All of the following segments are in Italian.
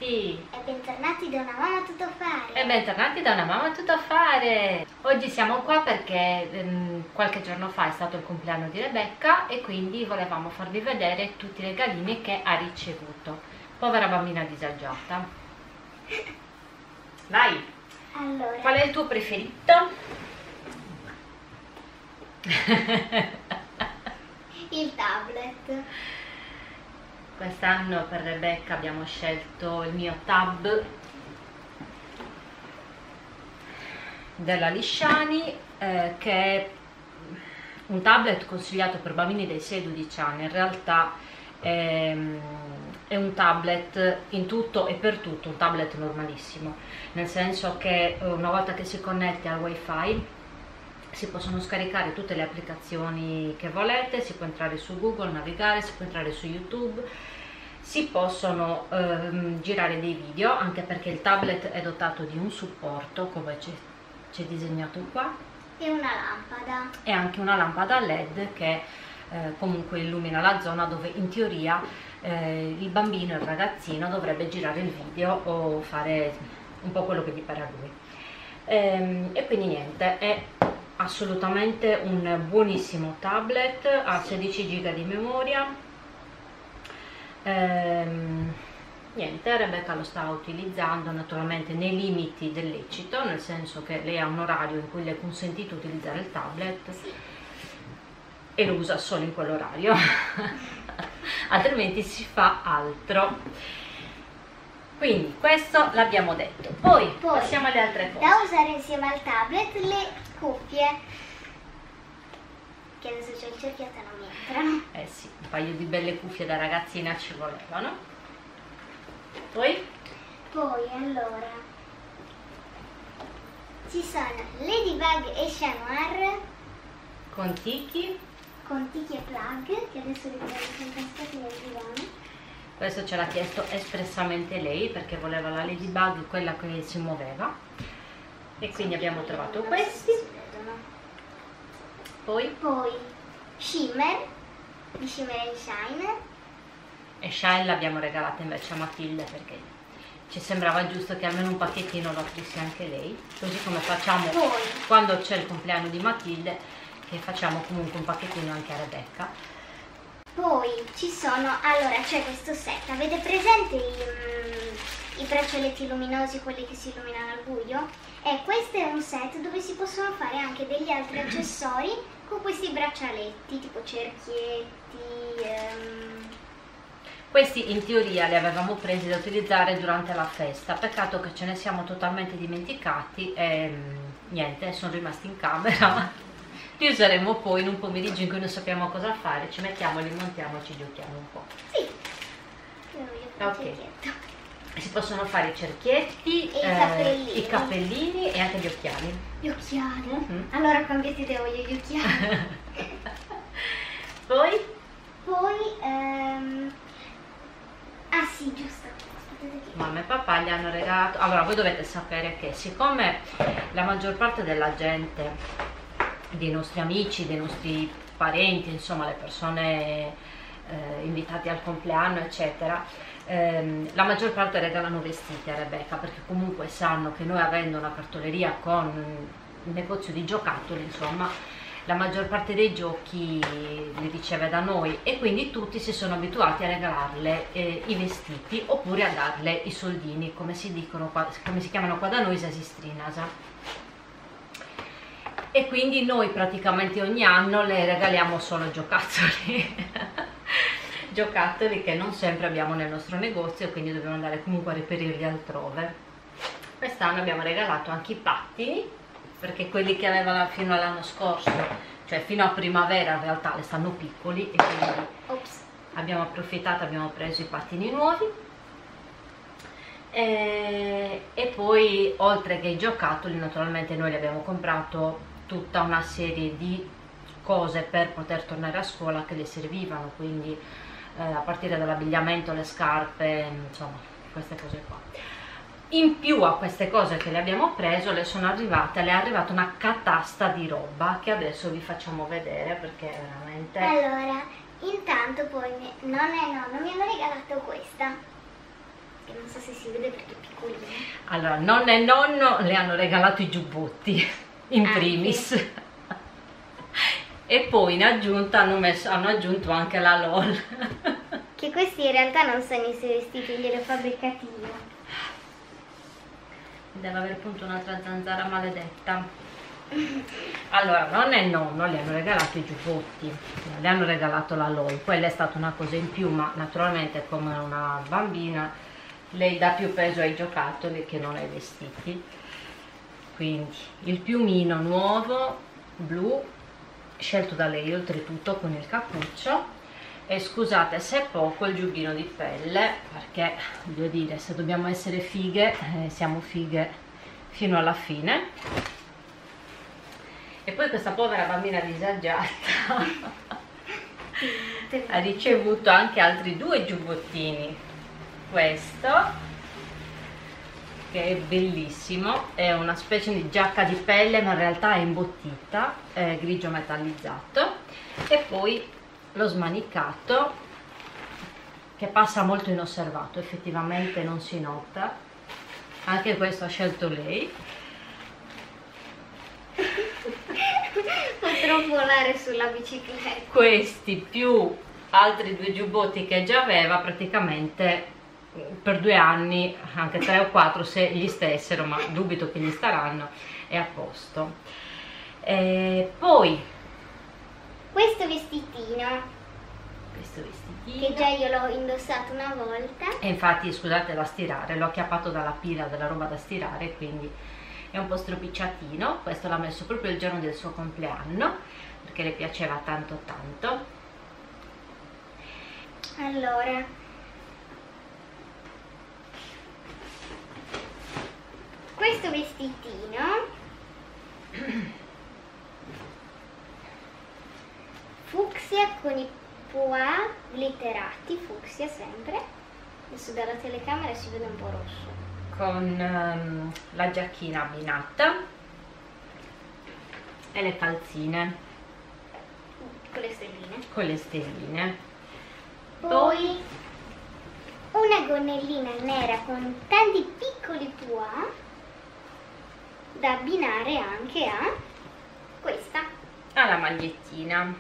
bentornati! E bentornati da una mamma tutto a fare! E bentornati da una mamma tutto a fare! Oggi siamo qua perché qualche giorno fa è stato il compleanno di Rebecca e quindi volevamo farvi vedere tutti i regalini che ha ricevuto. Povera bambina disagiata. Vai! Allora, Qual è il tuo preferito? il tablet. Quest'anno per Rebecca abbiamo scelto il mio Tab della Lisciani, che è un tablet consigliato per bambini dai 6 ai 12 anni. In realtà è un tablet in tutto e per tutto, un tablet normalissimo, nel senso che una volta che si connette al wifi si possono scaricare tutte le applicazioni che volete, si può entrare su Google, navigare, si può entrare su YouTube, si possono girare dei video, anche perché il tablet è dotato di un supporto, come c'è disegnato qua, E una lampada. e anche una lampada LED che comunque illumina la zona dove in teoria il bambino, il ragazzino dovrebbe girare il video o fare un po' quello che gli pare a lui. E quindi niente, è assolutamente un buonissimo tablet, ha 16 GB di memoria. Niente, Rebecca lo sta utilizzando naturalmente nei limiti del lecito, nel senso che lei ha un orario in cui le è consentito utilizzare il tablet, Sì. e lo usa solo in quell'orario altrimenti si fa altro. Quindi questo l'abbiamo detto. Poi passiamo alle altre cose. Da usare insieme al tablet le cuffie, che adesso c'è il cerchietto e non mi entrano. Eh sì, un paio di belle cuffie da ragazzina ci volevano. Poi Poi allora ci sono Ladybug e Chat Noir con Tiki, con Tiki e Plug, che adesso li sono cascati nel divano. questo ce l'ha chiesto espressamente lei perché voleva la Ladybug, quella che si muoveva, e quindi abbiamo trovato Non questi. si vedono. Poi Shimmer di Shimmer and Shine. e Shine l'abbiamo regalata invece a Matilde perché ci sembrava giusto che almeno un pacchettino lo aprisse anche lei, così come facciamo Poi quando c'è il compleanno di Matilde, che facciamo comunque un pacchettino anche a Rebecca. Poi ci sono, allora c'è questo set, avete presente i braccialetti luminosi, quelli che si illuminano al buio? E questo è un set dove si possono fare anche degli altri accessori con questi braccialetti, tipo cerchietti. Questi in teoria li avevamo presi da utilizzare durante la festa, peccato che ce ne siamo totalmente dimenticati e niente, sono rimasti in camera. Li useremo poi in un pomeriggio in cui non sappiamo cosa fare, ci mettiamo, li montiamo e ci giochiamo un po'. Sì, io voglio fare Ok. il cerchietto. Si possono fare i cerchietti, E i cappellini. i cappellini e anche gli occhiali. Gli occhiali. Mhm. Allora cambiate idea, voglio gli occhiali. Poi Poi, ah sì, giusto. Aspettate che... mamma e papà gli hanno regalato. Allora, voi dovete sapere che siccome la maggior parte della gente, dei nostri amici, dei nostri parenti, insomma le persone invitate al compleanno eccetera, la maggior parte regalano vestiti a Rebecca, perché comunque sanno che noi, avendo una cartoleria con un negozio di giocattoli, insomma la maggior parte dei giochi li riceve da noi, e quindi tutti si sono abituati a regalarle i vestiti oppure a darle i soldini, come si dicono qua, come si chiamano qua da noi, sasistrinasa. E quindi noi praticamente ogni anno le regaliamo solo giocattoli giocattoli che non sempre abbiamo nel nostro negozio, e quindi dobbiamo andare comunque a reperirli altrove. Quest'anno abbiamo regalato anche i pattini, perché quelli che aveva fino all'anno scorso, cioè fino a primavera, in realtà le stanno piccoli, e quindi Ops. abbiamo approfittato, abbiamo preso i pattini nuovi. E poi, oltre che i giocattoli, naturalmente noi le abbiamo comprato tutta una serie di cose per poter tornare a scuola che le servivano, quindi a partire dall'abbigliamento, le scarpe, insomma queste cose qua. In più a queste cose che le abbiamo preso le è arrivata una catasta di roba che adesso vi facciamo vedere, perché veramente... Allora, intanto poi nonno e nonno mi hanno regalato questa. che non so se si vede perché è piccolino. Allora, nonna e nonno le hanno regalato i giubbotti, in primis. E poi in aggiunta hanno aggiunto anche la LOL. Che questi in realtà non sono i suoi vestiti, glieli ho fabbricati io. Deve avere appunto un'altra zanzara maledetta. Allora, nonna e nonno le hanno regalato i giubbotti, non le hanno regalato la LOL. Quella è stata una cosa in più, ma naturalmente come una bambina lei dà più peso ai giocattoli che non ai vestiti. Quindi il piumino nuovo, blu, scelto da lei oltretutto con il cappuccio. E scusate se è poco il giubbino di pelle, perché voglio dire, se dobbiamo essere fighe, siamo fighe fino alla fine. E poi questa povera bambina disagiata ha ricevuto anche altri 2 giubbottini. Questo, che è bellissimo, è una specie di giacca di pelle, ma in realtà è imbottita, è grigio metallizzato. E poi lo smanicato, che passa molto inosservato, effettivamente non si nota. Anche questo ha scelto lei. Potrò volare sulla bicicletta. Questi più altri 2 giubbotti che già aveva, praticamente per 2 anni, anche 3 o 4 se gli stessero, ma dubito che gli staranno, è a posto. E poi questo vestitino, che già io l'ho indossato una volta. E infatti scusate, da stirare, l'ho acchiappato dalla pila della roba da stirare, quindi è un po' stropicciatino. Questo l'ha messo proprio il giorno del suo compleanno perché le piaceva tanto tanto. Allora, questo vestitino fucsia con i pois glitterati, fucsia sempre. Adesso dalla telecamera si vede un po' rosso. Con la giacchina abbinata e le calzine con le stelline. Con le stelline. Poi una gonnellina nera con tanti piccoli pois da abbinare anche a questa. Alla magliettina.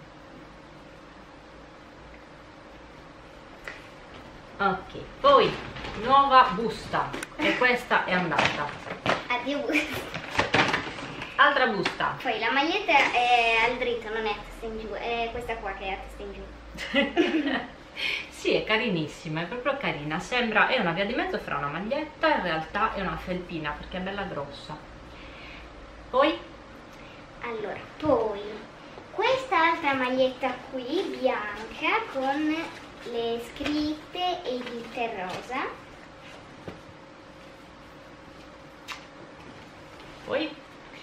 Ok, poi nuova busta, e questa è andata. Addio busta. Altra busta. Poi la maglietta è al dritto, non è a testa in giù, è questa qua che è a testa in giù. Sì, è carinissima, è proprio carina, sembra, è una via di mezzo fra una maglietta, in realtà è una felpina perché è bella grossa. Poi? Allora, poi questa altra maglietta qui, bianca, con le scritte e il glitter rosa. Poi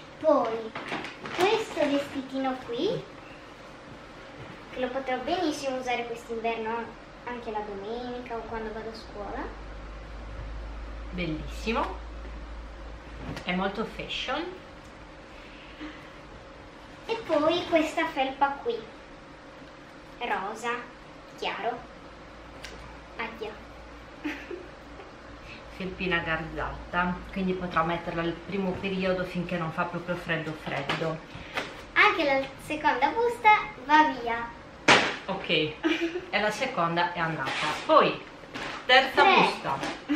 questo vestitino qui, che lo potrò benissimo usare quest'inverno anche la domenica o quando vado a scuola. Bellissimo, è molto fashion. E poi questa felpa qui, rosa, chiaro. Addio. Felpina garzata, quindi potrà metterla il primo periodo finché non fa proprio freddo freddo. Anche la seconda busta va via. Ok, e la seconda è andata. Poi terza busta.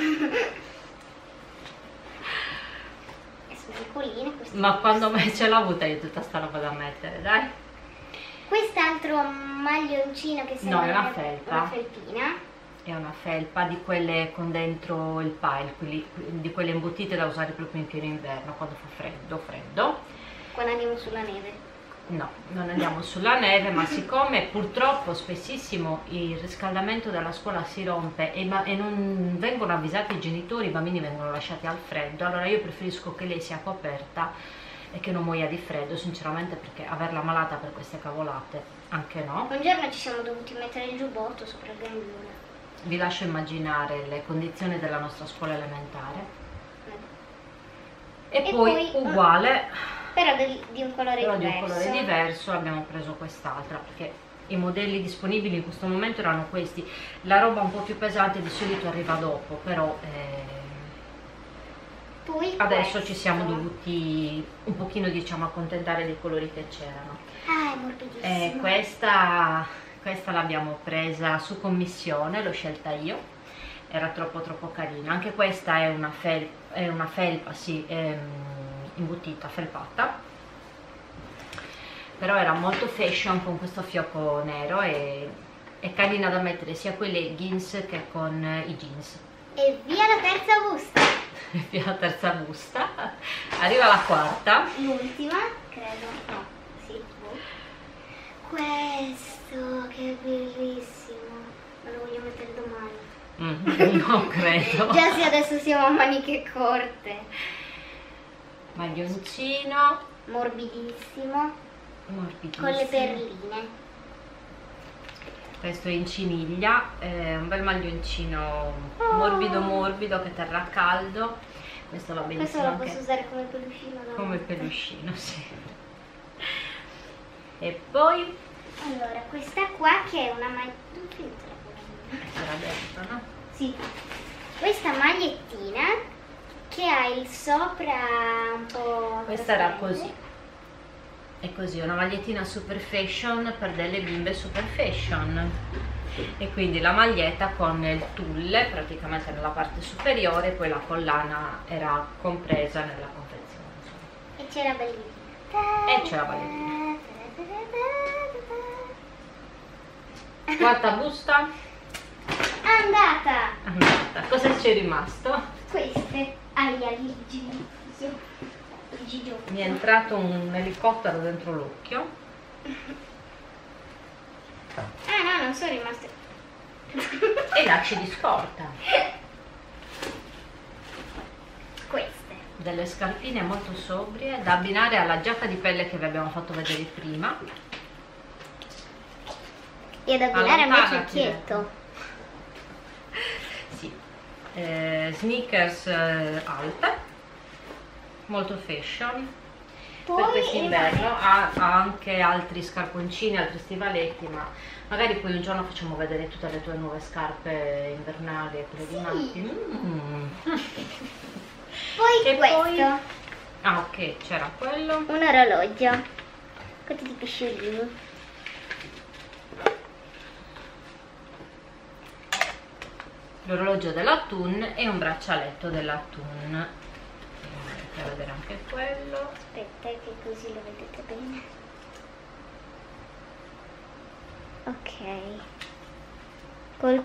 Sono piccoline queste. Ma quando mai ce l'ho avuta io tutta sta roba da mettere, dai? Quest'altro maglioncino che sembra no, è una felpa. Una felpina. È una felpa di quelle con dentro il pile, di quelle imbottite da usare proprio in pieno inverno, quando fa freddo. Quando andiamo sulla neve. No, non andiamo sulla neve, ma siccome purtroppo spessissimo il riscaldamento della scuola si rompe e non vengono avvisati i genitori, i bambini vengono lasciati al freddo, allora io preferisco che lei sia coperta e che non muoia di freddo, sinceramente, perché averla malata per queste cavolate, anche no. Un giorno ci siamo dovuti mettere il giubbotto sopra il grembiule. Vi lascio immaginare le condizioni della nostra scuola elementare. E poi uguale, però di un colore però diverso. di un colore diverso, abbiamo preso quest'altra perché i modelli disponibili in questo momento erano questi. La roba un po' più pesante di solito arriva dopo, però Poi adesso ci siamo dovuti un pochino, diciamo, accontentare dei colori che c'erano. Ah, è morbidissimo. Questa l'abbiamo presa su commissione, l'ho scelta io, era troppo carina. Anche questa è una felpa, sì, imbottita, felpata, però era molto fashion con questo fiocco nero e è carina da mettere sia con i leggings che con i jeans. E via la terza busta. Via la terza busta, arriva la quarta. L'ultima, credo. No, sì. Questo, che bellissimo. Me lo voglio mettere domani. Non credo. Già se adesso siamo a maniche corte. Maglioncino Morbidissimo. morbidissimo. Con le perline. Questo è in ciniglia, è un bel maglioncino morbido che terrà caldo. Questo va benissimo. Questo lo anche posso usare come peluscino. come peluscino, sì. E poi Allora, questa qua che è una era dentro, no? Sì. Questa magliettina che ha il sopra un po'. Questa era così. È così, una magliettina super fashion per delle bimbe super fashion. E quindi la maglietta con il tulle praticamente nella parte superiore, poi la collana era compresa nella confezione, insomma. E c'è la ballerina. E c'è la ballerina. Quarta busta Andata. Cosa c'è rimasto? Queste Gigio. Mi è entrato un elicottero dentro l'occhio. Ah no, non sono rimaste. E lacci di scorta. Queste. Delle scarpine molto sobrie da abbinare alla giacca di pelle che vi abbiamo fatto vedere prima. E ad abbinare al mio Allontanati. cerchietto. Sì. Sneakers alte, molto fashion. Per Poi quest'inverno ha anche altri scarponcini, altri stivaletti, ma magari poi un giorno facciamo vedere tutte le tue nuove scarpe invernali e quelle di Matti. Poi E questo. poi ah, ok, c'era quello. Un orologio. Con tutti i pesciolini. L'orologio dell'Attun e un braccialetto dell'Attun. Per vedere anche quello. Aspetta che così lo vedete bene. Ok. Con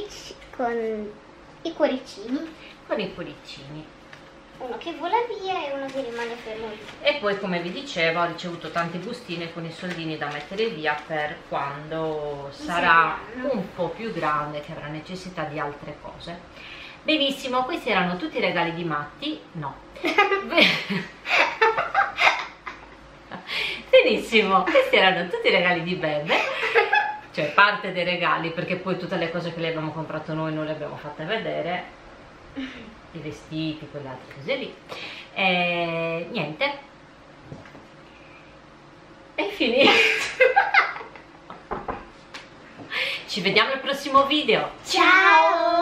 i cuoricini. Con i cuoricini. Uno che vola via e uno che rimane fermo lì. E poi, come vi dicevo, ho ricevuto tante bustine con i soldini da mettere via per quando sarà un po' più grande, che avrà necessità di altre cose. Benissimo, questi erano tutti i regali di Matti. No. Benissimo, questi erano tutti i regali di Bebe. Cioè parte dei regali, perché poi tutte le cose che le abbiamo comprato noi non le abbiamo fatte vedere. I vestiti, quelle altre cose lì. E niente, è finito. Ci vediamo al prossimo video. Ciao!